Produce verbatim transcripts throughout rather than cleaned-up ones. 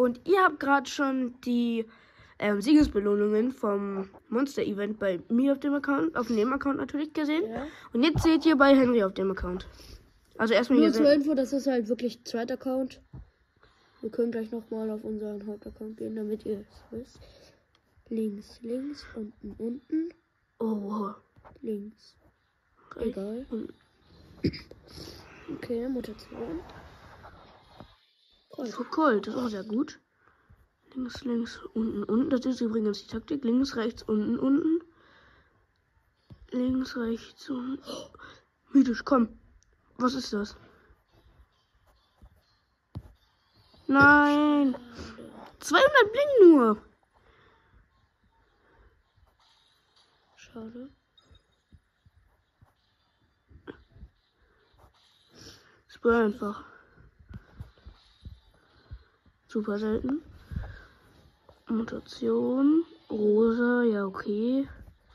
und ihr habt gerade schon die ähm, Siegesbelohnungen vom Monster-Event bei mir auf dem Account, auf dem Account natürlich gesehen. Ja. Und jetzt seht ihr bei Henry auf dem Account. Also erstmal Nur hier zur sehen. Info, das ist halt wirklich zweiter Account. Wir können gleich nochmal auf unseren Hauptaccount gehen, damit ihr es wisst. Links, links, unten, unten. Oh, Links. okay. Egal. Okay, Mutation. Cool. So Colt, das ist auch sehr gut. Links, links, unten, unten. Das ist übrigens die Taktik. Links, rechts, unten, unten. Links, rechts, unten. Oh, mythisch, komm. Was ist das? Nein. zweihundert Bling nur. Schade. Spray einfach. Super selten. Mutation. Rosa, ja okay.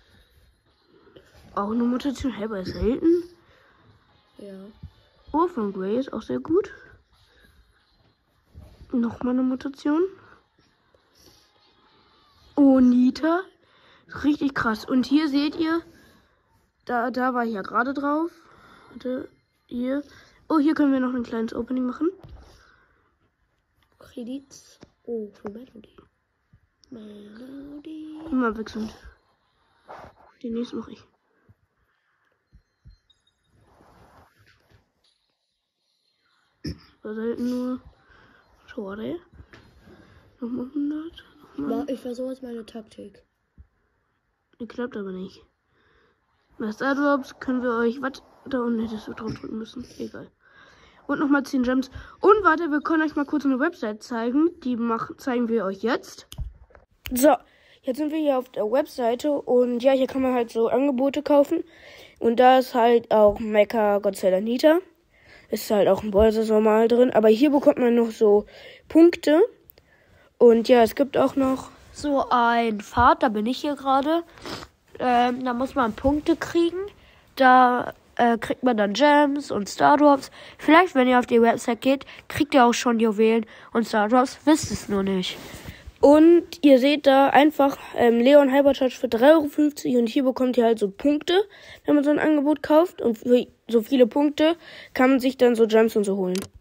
Auch eine Mutation, halber selten. Ja. Oh, von Grey ist auch sehr gut. Nochmal eine Mutation. Oh, Nita. Richtig krass. Und hier seht ihr, da, da war ich ja gerade drauf. Warte, hier. Oh, hier können wir noch ein kleines Opening machen. Kredits. Oh, für Melody. Melody. Immer wechselnd. Den nächsten mache ich. War selten nur. Schade. Nochmal hundert. Nochmal. Ich versuche jetzt meine Taktik. Die klappt aber nicht. Bei Stardrops können wir euch. Was? Da unten hättest du drauf drücken müssen. Egal. Und nochmal zehn Gems. Und warte, wir können euch mal kurz eine Website zeigen. Die machen, zeigen wir euch jetzt. So, jetzt sind wir hier auf der Webseite. Und ja, hier kann man halt so Angebote kaufen. Und da ist halt auch Mecha Godzilla Nita. Ist halt auch ein Bowser normal drin. Aber hier bekommt man noch so Punkte. Und ja, es gibt auch noch So ein Pfad, da bin ich hier gerade. Ähm, da muss man Punkte kriegen. Da äh, kriegt man dann Gems und Stardrops. Vielleicht, wenn ihr auf die Website geht, kriegt ihr auch schon Juwelen und Stardrops. Wisst es nur nicht. Und ihr seht da einfach ähm, Leon Hypercharge für drei Euro fünfzig. Und hier bekommt ihr halt so Punkte, wenn man so ein Angebot kauft. Und für so viele Punkte kann man sich dann so Gems und so holen.